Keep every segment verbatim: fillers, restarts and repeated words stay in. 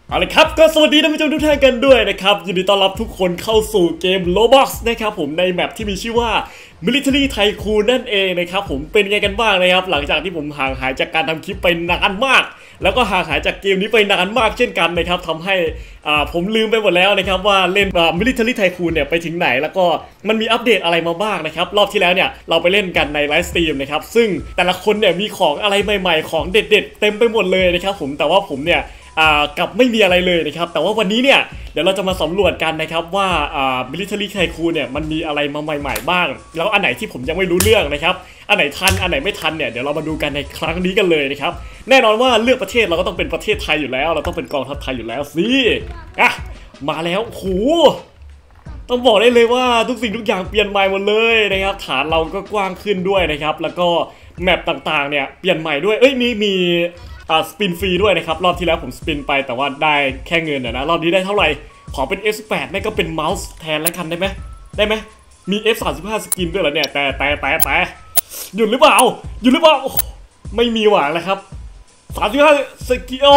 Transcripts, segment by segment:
เอาเลยครับก็สวัสดีท่านผู้ชมทุกท่านกันด้วยนะครับยินดีต้อนรับทุกคนเข้าสู่เกม Roblox นะครับผมในแมปที่มีชื่อว่า Military Tycoon นั่นเองนะครับผมเป็นไงกันบ้างนะครับหลังจากที่ผมห่างหายจากการทำคลิปไปนานมากแล้วก็ห่างหายจากเกมนี้ไปนานมากเช่นกันนะครับทำให้อ่าผมลืมไปหมดแล้วนะครับว่าเล่น Military Tycoon เนี่ยไปถึงไหนแล้วก็มันมีอัปเดตอะไรมาบ้างนะครับรอบที่แล้วเนี่ยเราไปเล่นกันในไลฟ์สตรีมนะครับซึ่งแต่ละคนเนี่ยมีของอะไรใหม่ๆของเด็ดๆเต็มไปหมดเลยนะครับผมแต่ว่าผมเนี่ยกับไม่มีอะไรเลยนะครับแต่ว่าวันนี้เนี่ยเดี๋ยวเราจะมาสำรวจกันนะครับว่าอ่า Military Tycoon เนี่ยมันมีอะไรมาใหม่ๆบ้างแล้วอันไหนที่ผมยังไม่รู้เรื่องนะครับอันไหนทันอันไหนไม่ทันเนี่ยเดี๋ยวเรามาดูกันในครั้งนี้กันเลยนะครับแน่นอนว่าเลือกประเทศเราก็ต้องเป็นประเทศไทยอยู่แล้วเราต้องเป็นกองทัพไทยอยู่แล้วสิอ่ะมาแล้วโหต้องบอกได้เลยว่าทุกสิ่งทุกอย่างเปลี่ยนใหม่หมดเลยนะครับฐานเราก็กว้างขึ้นด้วยนะครับแล้วก็แมปต่างๆเนี่ยเปลี่ยนใหม่ด้วยเอ้ยมีมีอ่าสปินฟรีด้วยนะครับรอบที่แล้วผมสปินไปแต่ว่าได้แค่เงินนะรอบนี้ได้เท่าไหร่ขอเป็น เอฟ สิบแปด ไม่ก็เป็นเมาส์แทนแล้วกันได้ไหมได้ไหมมี เอฟ สามสิบห้า สกินด้วยเหรอเนี่ยแต่แต่แต่แต่หยุดหรือเปล่าหยุดหรือเปล่าไม่มีหวังแล้วครับสามสิบห้าสกินโอ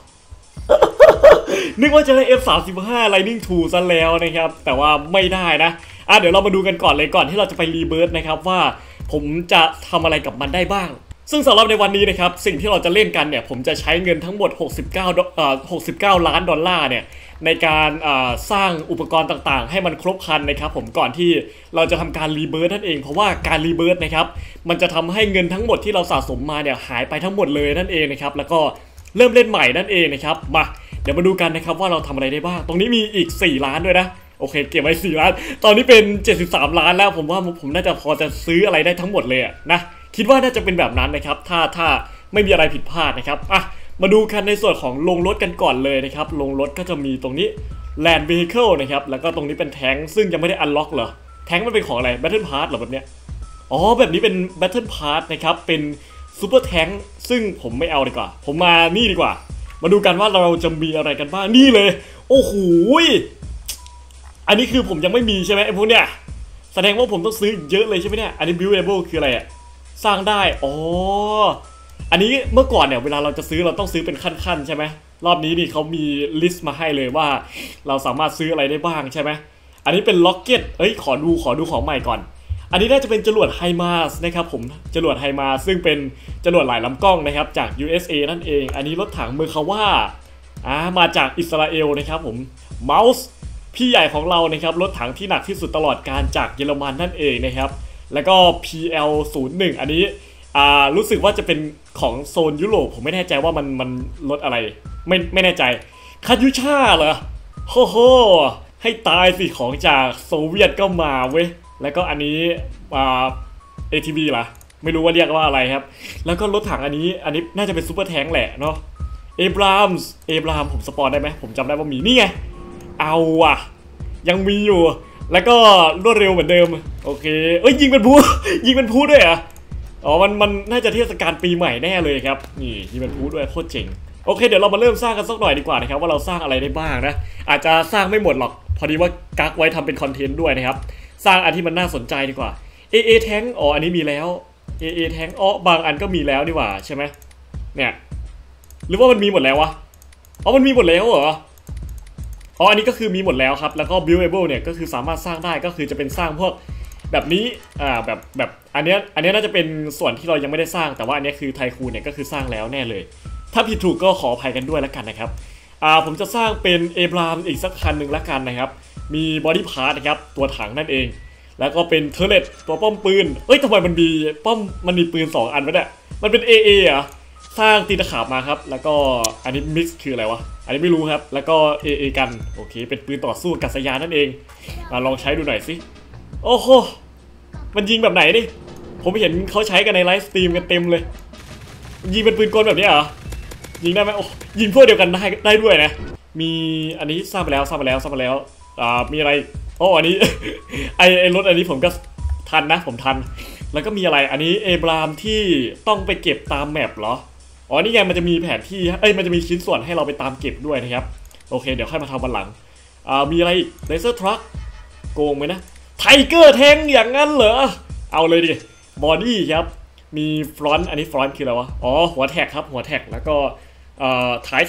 นึกว่าจะได้ เอฟ สามสิบห้า Lightning ทู ซะแล้วนะครับแต่ว่าไม่ได้นะอ่ะเดี๋ยวเรามาดูกันก่อนเลยก่อนที่เราจะไปรีเบิร์ตนะครับว่าผมจะทำอะไรกับมันได้บ้างซึ่งสำหรับในวันนี้นะครับสิ่งที่เราจะเล่นกันเนี่ยผมจะใช้เงินทั้งหมดหกสิบเก้าเอ่อหกสิบเก้าล้านดอลลาร์เนี่ยในการสร้างอุปกรณ์ต่างๆให้มันครบครันนะครับผมก่อนที่เราจะทำการรีเบิร์ตนั่นเองเพราะว่าการรีเบิร์ตนะครับมันจะทำให้เงินทั้งหมดที่เราสะสมมาเนี่ยหายไปทั้งหมดเลยนั่นเองนะครับแล้วก็เริ่มเล่นใหม่นั่นเองนะครับมาเดี๋ยวมาดูกันนะครับว่าเราทำอะไรได้บ้างตรงนี้มีอีกสี่ล้านด้วยนะโอเคเก็บไว้สี่ล้านตอนนี้เป็นเจ็ดสิบสามล้านแล้วผมว่าผมน่าจะพอจะซื้ออะไรได้ทั้งหมดเลยนะคิดว่าน่าจะเป็นแบบนั้นนะครับถ้าถ้าไม่มีอะไรผิดพลาดนะครับอ่ะมาดูกันในส่วนของลงรถกันก่อนเลยนะครับลงรถก็จะมีตรงนี้ Land Vehicle นะครับแล้วก็ตรงนี้เป็นแทงซึ่งยังไม่ได้ unlock เหรอแทงมันเป็นของอะไร Battle Pass เหรอแบบเนี้ยอ๋อแบบนี้เป็น Battle Pass นะครับเป็น Super Tank ซึ่งผมไม่เอาดีกว่าผมมานี่ดีกว่ามาดูกันว่าเราจะมีอะไรกันบ้างนี่เลยโอ้โหอันนี้คือผมยังไม่มีใช่ไหมไอ้พวกเนี้ยแสดงว่าผมต้องซื้อเยอะเลยใช่ไหมเนี่ยอันนี้ buildable คืออะไรอะสร้างได้อ๋ออันนี้เมื่อก่อนเนี่ยเวลาเราจะซื้อเราต้องซื้อเป็นขั้นๆใช่ไหมรอบนี้นี่เขามีลิสต์มาให้เลยว่าเราสามารถซื้ออะไรได้บ้างใช่ไหมอันนี้เป็นล็อกเก็ตเอ้ยขอดูขอดูของใหม่ก่อนอันนี้น่าจะเป็นจรวดไฮมาสนะครับผมจรวดไฮมาสซึ่งเป็นจรวดหลายลำกล้องนะครับจาก ยู เอส เอ นั่นเองอันนี้รถถังเมอร์คาว่าอ่ามาจากอิสราเอลนะครับผมเมาส์พี่ใหญ่ของเรานะครับรถถังที่หนักที่สุดตลอดการจากเยอรมันนั่นเองนะครับแล้วก็ พี แอล ศูนย์หนึ่ง อันนี้อ่ารู้สึกว่าจะเป็นของโซนยุโรปผมไม่แน่ใจว่ามันมันรถอะไรไม่ไม่แน่ใจคายูช่าเหรอโอ้โหให้ตายสิของจากโซเวียตก็มาเว้ยแล้วก็อันนี้อ่า เอ ที บี ล่ะไม่รู้ว่าเรียกว่าอะไรครับแล้วก็รถถังอันนี้อันนี้น่าจะเป็นซูเปอร์แทงค์แหละเนาะเอบรามส์เอบรามผมสปอนได้ไหมผมจำได้ว่ามีนี่ไงเอาอะยังมีอยู่แล้วก็รวดเร็วเหมือนเดิมโอเคเอ้ยยิงเป็นผู้ยิงเป็นผู้ด้วยอ่ะอ๋อมันมันน่าจะเทศกาลปีใหม่แน่เลยครับนี่ยิงเป็นผู้ด้วยโคตรเจ๋งโอเคเดี๋ยวเรามาเริ่มสร้างกันสักหน่อยดีกว่านะครับว่าเราสร้างอะไรได้บ้างนะอาจจะสร้างไม่หมดหรอกพอดีว่ากักไว้ทำเป็นคอนเทนต์ด้วยนะครับสร้างอันที่มันน่าสนใจดีกว่า เอ เอ Tank อ๋ออันนี้มีแล้ว เอ เอ Tank อ๋อบางอันก็มีแล้วดีกว่าใช่ไหมเนี่ยหรือว่ามันมีหมดแล้ววะอ๋อมันมีหมดแล้วเหรออ๋ออันนี้ก็คือมีหมดแล้วครับแล้วก็ buildable เนี่ยก็คือสามารถสร้างได้ก็คือจะเป็นสร้างพวกแบบนี้อ่าแบบแบบอันเนี้ยอันเนี้ยน่าจะเป็นส่วนที่เรายังไม่ได้สร้างแต่ว่าอันนี้คือไทคูนเนี่ยก็คือสร้างแล้วแน่เลยถ้าผิดถูกก็ขออภัยกันด้วยแล้วกันนะครับอ่าผมจะสร้างเป็นเอบรามอีกสักคันหนึ่งแล้วกันนะครับมีบอดี้พาร์ทนะครับตัวถังนั่นเองแล้วก็เป็นเทอร์เลตตัวป้อมปืนเอ้ยทำไมมันมีป้อมมันมีปืนสองอันวะเนี่ยมันเป็น เอ เอ เหรอสร้างตีตะขาบมาครับแล้วก็อันนี้มิกซ์คืออะไรวะอันนี้ไม่รู้ครับแล้วก็ เอ เอ กันโอเคเป็นปืนต่อสู้กัษยานนั่นเองมาลองใช้ดูหน่อยสิโอ้โหมันยิงแบบไหนดิผมเห็นเขาใช้กันในไลฟ์สตรีมกันเต็มเลยยิงเป็นปืนกลแบบนี้เหรอยิงได้ไหมโอ้ยิงพวกเดียวกันได้ได้ด้วยนะมีอันนี้สร้างไปแล้วสร้างไปแล้วสร้างไปแล้วอ่ามีอะไรโอ้อันนี้ ไอไอรถอันนี้ผมก็ทันนะผมทันแล้วก็มีอะไรอันนี้เอบรามที่ต้องไปเก็บตามแมปเหรออ๋อนี่ไงมันจะมีแผนที่เอ้ยมันจะมีชิ้นส่วนให้เราไปตามเก็บด้วยนะครับโอเคเดี๋ยวค่อยมาทำวันหลังอ่ามีอะไรอีกเลเซอร์ทรัคโกงไหมนะไทเกอร์แทงอย่างนั้นเหรอเอาเลยดิบอดี้ครับมีฟรอนต์อันนี้ฟรอนต์คืออะไรวะอ๋อหัวแท็กครับหัวแท็กแล้วก็เอ่อท้ายแท็ก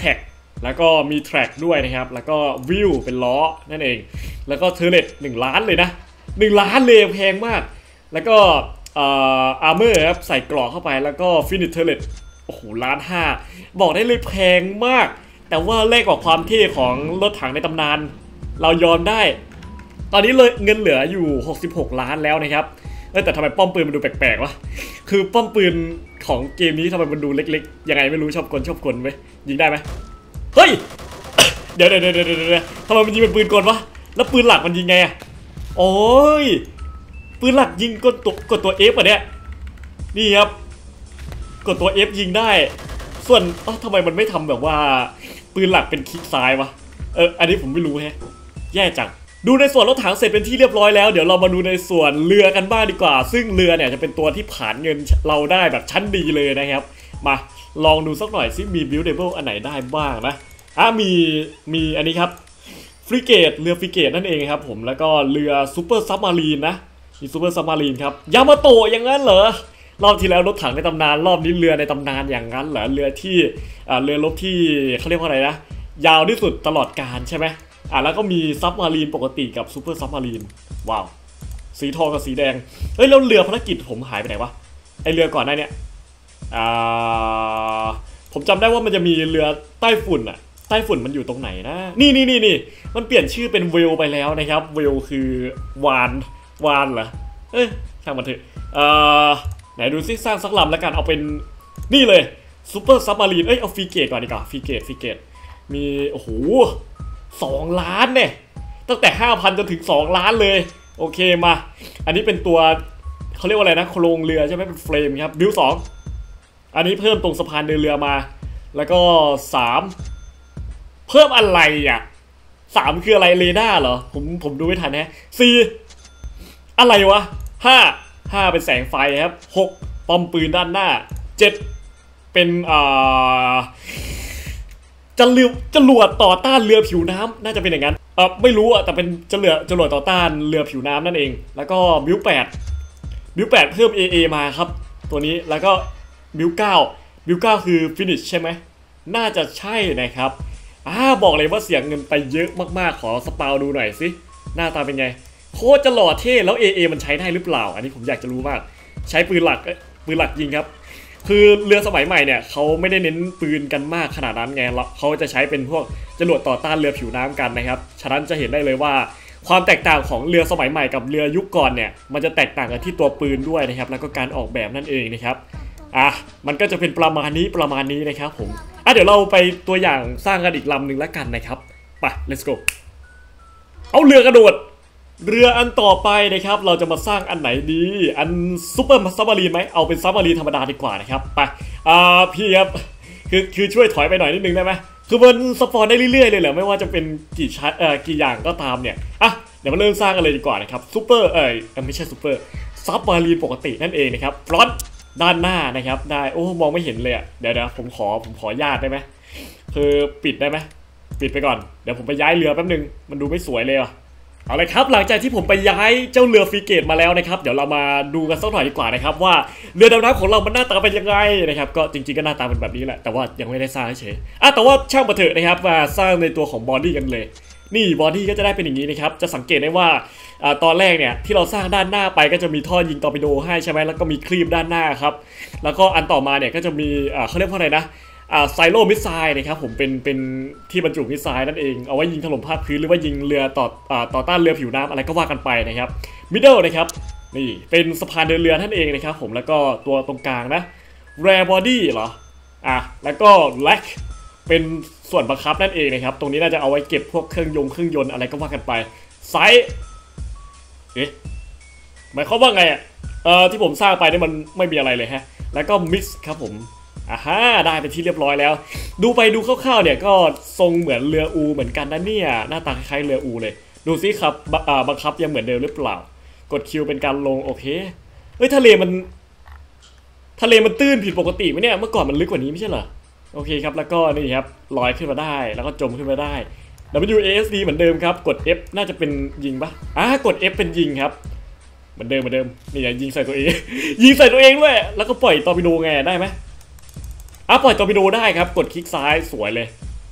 แล้วก็มีแทร็กด้วยนะครับแล้วก็วิวเป็นล้อนั่นเองแล้วก็เทอร์เร็ตหนึ่งล้านเลยนะหนึ่งล้านเลยแพงมากแล้วก็อ่าอาร์เมอร์ครับใส่กรอกเข้าไปแล้วก็ฟินิชเทอร์เร็ตโอ้โหล้านห้าบอกได้เลยแพงมากแต่ว่าแลกกับความเท่ของรถถังในตำนานเรายอมได้ตอนนี้เลยเงินเหลืออยู่หกสิบหกล้านแล้วนะครับแต่ทำไมป้อมปืนมันดูแปลกๆวะคือป้อมปืนของเกมนี้ทำไมมันดูเล็กๆยังไงไม่รู้ชอบกลชอบกลไหมยิงได้ไหมเฮ้ย เดี๋ยวเดี๋ยวเดี๋ยวเดี๋ยวทำไมมันยิงเป็นปืนกลวะแล้วปืนหลักมันยิงไงอะโอ้ยปืนหลักยิงกดตัวกดตัว F อ่ะเนี่ยนี่ครับกดตัว F ยิงได้ส่วนอ๋อทำไมมันไม่ทำแบบว่าปืนหลักเป็นคลิกซ้ายวะเอออันนี้ผมไม่รู้แฮะแย่จังดูในส่วนรถถังเสร็จเป็นที่เรียบร้อยแล้วเดี๋ยวเรามาดูในส่วนเรือกันบ้างดีกว่าซึ่งเรือเนี่ยจะเป็นตัวที่ผ่านเงินเราได้แบบชั้นดีเลยนะครับมาลองดูสักหน่อยซิมี buildable อันไหนได้บ้างนะอ่ะมีมีอันนี้ครับฟริเกตเรือฟริเกตนั่นเองครับผมแล้วก็เรือซูเปอร์ซับมารีนนะมีซูเปอร์ซับมารีนครับยามาโตะอย่างนั้นเหรอรอบที่แล้วรถถังในตำนานรอบนี้เรือในตำนานอย่างนั้นเหรอเรือที่อ่าเรือรบที่เขาเรียกว่าอะไรนะยาวที่สุดตลอดกาลใช่ไหมอ่ะแล้วก็มีซับมารีนปกติกับซูเปอร์ซับมารีนว้าวสีทองกับสีแดงเฮ้ยแล้วเรือภารกิจผมหายไปไหนวะไอเรือก่อนหน้านี้อ่าผมจำได้ว่ามันจะมีเรือใต้ฝุ่นอะใต้ฝุ่นมันอยู่ตรงไหนนะนี่นี่นี่นี่มันเปลี่ยนชื่อเป็นเวลไปแล้วนะครับเวลคือวานวานเหรอเอ้ยช่างมันเถอะเอ่อไหนดูซิสร้างสักลำแล้วกันเอาเป็นนี่เลยซูเปอร์ซับมารีนเอ้ยเอาฟรีเกตก่อนดีกว่าฟรีเกตฟรีเกตมีโอ้โหสองล้านเนี่ยตั้งแต่ ห้าพัน จนถึงสองล้านเลยโอเคมาอันนี้เป็นตัวเขาเรียกว่าอะไรนะโครงเรือใช่ไหมเป็นเฟรมครับบิวสองอันนี้เพิ่มตรงสะพานเดินเรือมาแล้วก็สามเพิ่มอะไรอ่ะสามคืออะไรเรดาร์เหรอผมผมดูไม่ทันนะสี่อะไรวะห้าห้าเป็นแสงไฟครับหกป้อมปืนด้านหน้าเจ็ดเป็นอ่าจะเรือจรวดต่อต้านเรือผิวน้ำน่าจะเป็นอย่างนั้นเออไม่รู้อะแต่เป็นจรวดจรวดต่อต้านเรือผิวน้ำนั่นเองแล้วก็บิวแปดบิวแปดเพิ่ม เอ เอ มาครับตัวนี้แล้วก็บิวเก้าบิวเก้าคือฟินิชใช่ไหมน่าจะใช่นะครับอ่าบอกเลยว่าเสียเงินไปเยอะมากๆขอสปาวดูหน่อยสิหน้าตาเป็นไงโคตรจะหล่อเท่แล้ว เอ เอ มันใช้ได้หรือเปล่าอันนี้ผมอยากจะรู้มากใช้ปืนหลักปืนหลักยิงครับคือเรือสมัยใหม่เนี่ยเขาไม่ได้เน้นปืนกันมากขนาดนั้นไงเขาจะใช้เป็นพวกจรวดต่อต้านเรือผิวน้ำกันนะครับฉะนั้นจะเห็นได้เลยว่าความแตกต่างของเรือสมัยใหม่กับเรือยุคก่อนเนี่ยมันจะแตกต่างกันที่ตัวปืนด้วยนะครับแล้วก็การออกแบบนั่นเองนะครับอ่ะมันก็จะเป็นประมาณนี้ประมาณนี้นะครับผมอ่ะเดี๋ยวเราไปตัวอย่างสร้างกันอีกลำหนึ่งแล้วกันนะครับไป let's go เอาเรือกระโดดเรืออันต่อไปนะครับเราจะมาสร้างอันไหนดีอันซูเปอร์ซับมารีนไหมเอาเป็นซับมารีนธรรมดาดีกว่านะครับไปอ่าพี่ครับคือคือช่วยถอยไปหน่อยนิดนึงได้ไหมคือมันสปอนได้เรื่อยๆเลยเหรอไม่ว่าจะเป็นกี่ชั้นเอ่อกี่อย่างก็ตามเนี่ยอ่ะเดี๋ยวมาเริ่มสร้างกันเลยดีกว่านะครับซูเปอร์เอ่ยไม่ใช่ซูเปอร์ซับมารีนปกตินั่นเองนะครับฟรอนต์ด้านหน้านะครับได้โอ้มองไม่เห็นเลยอ่ะเดี๋ยวเดี๋ยวผมขอผมขอญาตได้ไหมคือปิดได้ไหมปิดไปก่อนเดี๋ยวผมไปย้ายเรือแป๊บนึงมันดูไม่สวยเลยอ่ะเอาเลยครับหลังจากที่ผมไปย้ายเจ้าเรือฟรีเกตมาแล้วนะครับเดี๋ยวเรามาดูกันสักหน่อยดีกว่านะครับว่าเรือดำน้ำของเรามันหน้าตาเป็นยังไงนะครับก็จริงๆก็หน้าตาเป็นแบบนี้แหละแต่ว่ายังไม่ได้สร้างเฉยอ่ะแต่ว่าช่างมาเถอะนะครับมาสร้างในตัวของบอดี้กันเลยนี่บอดี้ก็จะได้เป็นอย่างนี้นะครับจะสังเกตได้ว่าตอนแรกเนี่ยที่เราสร้างด้านหน้าไปก็จะมีท่อยิงตอร์ปิโดให้ใช่ไหมแล้วก็มีครีบด้านหน้าครับแล้วก็อันต่อมาเนี่ยก็จะมีเขาเรียกว่าอะไรนะไซโลมิสไซล์นะครับผมเป็นเป็นที่บรรจุมิสไซล์นั่นเองเอาไว้ยิงถล่มภาคพื้นหรือว่ายิงเรือต่อต่อต้านเรือผิวน้ำอะไรก็ว่ากันไปนะครับมิดเดิลนะครับนี่เป็นสะพานเดินเรือนั่นเองนะครับผมแล้วก็ตัวตรงกลางนะแรร์บอดี้เหรออ่ะแล้วก็แล็กเป็นส่วนบังคับนั่นเองนะครับตรงนี้น่าจะเอาไว้เก็บพวกเครื่องยนต์เครื่องยนต์อะไรก็ว่ากันไปไซส์เอ๊ะหมายความว่าไงอ่ะเอ่อที่ผมสร้างไปนี่มันไม่มีอะไรเลยฮะแล้วก็มิกซ์ครับผมอ่าฮะได้เป็นที่เรียบร้อยแล้วดูไปดูคร่าวๆเนี่ยก็ทรงเหมือนเรืออูเหมือนกันนะเนี่ยหน้าตาคล้ายๆเรืออูเลยดูซิครับบังคับยังเหมือนเดิมหรือเปล่ากดคิวเป็นการลงโอเคเฮ้ยทะเลมันทะเลมันตื้นผิดปกติไหมเนี่ยเมื่อก่อนมันลึกกว่านี้ไม่ใช่เหรอโอเคครับแล้วก็นี่ครับลอยขึ้นมาได้แล้วก็จมขึ้นมาได้ ดับเบิลยู เอ เอส ดี เหมือนเดิมครับกด F น่าจะเป็นยิงปะอ่ากด F เป็นยิงครับเหมือนเดิมเหมือนเดิมนี่ยิงใส่ตัวเอง ยิงใส่ตัวเองด้วยแล้วก็ปล่อยตอร์ปิโดไงได้ไหมอ่ะปล่อยตอร์ปิโดได้ครับกดคลิกซ้ายสวยเลย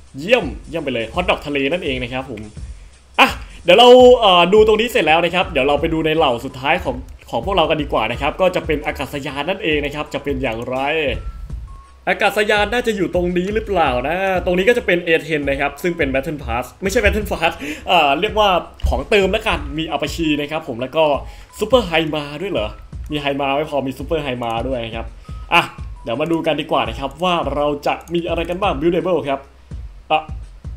เยี่ยมเยี่ยมไปเลยฮอตดอกทะเลนั่นเองนะครับผมอ่ะเดี๋ยวเราเอ่อดูตรงนี้เสร็จแล้วนะครับเดี๋ยวเราไปดูในเหล่าสุดท้ายของของพวกเรากันดีกว่านะครับก็จะเป็นอากาศยานนั่นเองนะครับจะเป็นอย่างไรอากาศยานน่าจะอยู่ตรงนี้หรือเปล่านะตรงนี้ก็จะเป็น เอ เท็น นะครับซึ่งเป็น Battle Pass ไม่ใช่ Battle Pass เอ่อเรียกว่าของเติมแล้วกันมีอาปาชีนะครับผมแล้วก็ซูเปอร์ไฮมาด้วยเหรอมีไฮมาไม่พอมีซูเปอร์ไฮมาด้วยนะครับอ่ะเดี๋ยวมาดูกันดีกว่านะครับว่าเราจะมีอะไรกันบ้าง Buildable ครับอ่ะ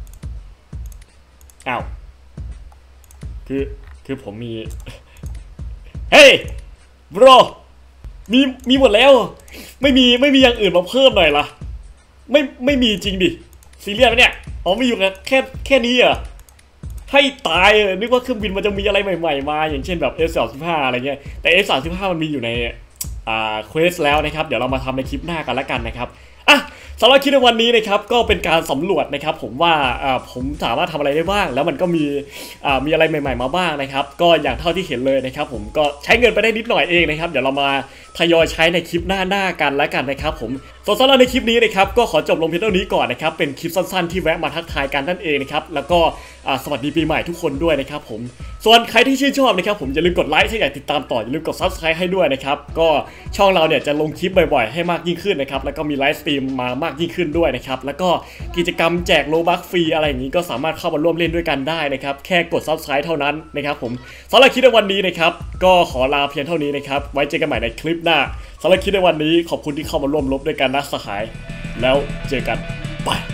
อ้าวคือคือผมมีเฮ้ยบรมีมีหมดแล้วไม่มีไม่มีอย่างอื่นมาเพิ่มหน่อยล่ะไม่ไม่มีจริงดิซีเรียสไหมเนี่ยอ๋อมีอยู่แค่แค่นี้เหรอให้ตายเลยนึกว่าเครื่องบินมันจะมีอะไรใหม่ๆมาอย่างเช่นแบบ เอฟ สามสิบห้า อะไรเงี้ยแต่ เอฟ สามสิบห้า มันมีอยู่ในอ่าเควสแล้วนะครับเดี๋ยวเรามาทำในคลิปหน้ากันละกันนะครับอ่ะสำหรับคลิปในวันนี้นะครับก็เป็นการสำรวจนะครับผมว่าอ่าผมสามารถทำอะไรได้บ้างแล้วมันก็มีอ่ามีอะไรใหม่ๆมาบ้างนะครับก็อย่างเท่าที่เห็นเลยนะครับผมก็ใช้เงินไปได้นิดหน่อยเองนะครับเดี๋ยวเรามาทยอยใช้ในคลิปหน้าๆกันแล้วกันนะครับผมส่วนสำหรับในคลิปนี้นะครับก็ขอจบลงเพียงเท่านี้ก่อนนะครับเป็นคลิปสั้นๆที่แวะมาทักทายกันนั่นเองนะครับแล้วก็สวัสดีปีใหม่ทุกคนด้วยนะครับผมส่วนใครที่ชื่นชอบนะครับผมอย่าลืมกดไลค์ถ้าอยากติดตามต่ออย่าลืมกด ซับสไครบ์ ให้ด้วยนะครับก็ช่องเราเนี่ยจะลงคลิปบ่อยๆให้มากยิ่งขึ้นนะครับแล้วก็มีไลฟ์สตรีมมามากยิ่งขึ้นด้วยนะครับแล้วก็กิจกรรมแจกโลบัคฟรีอะไรอย่างนี้ก็สามารถเข้ามาร่วมเล่นด้วยกันได้นะครับแค่กด ซับสไครบ์ เท่านั้นนะครับผมสำหรับคลิปในวันนี้นะครับก็ขอลาเพียงเท่านี้นะครับไว้เจอกันใหม่ในคลิปหน้าสำหรับคลิปในวันนี้ขอบคุณที่เข้ามาร่วมรบด้วยกันนะสหายแล้วเจอกันบาย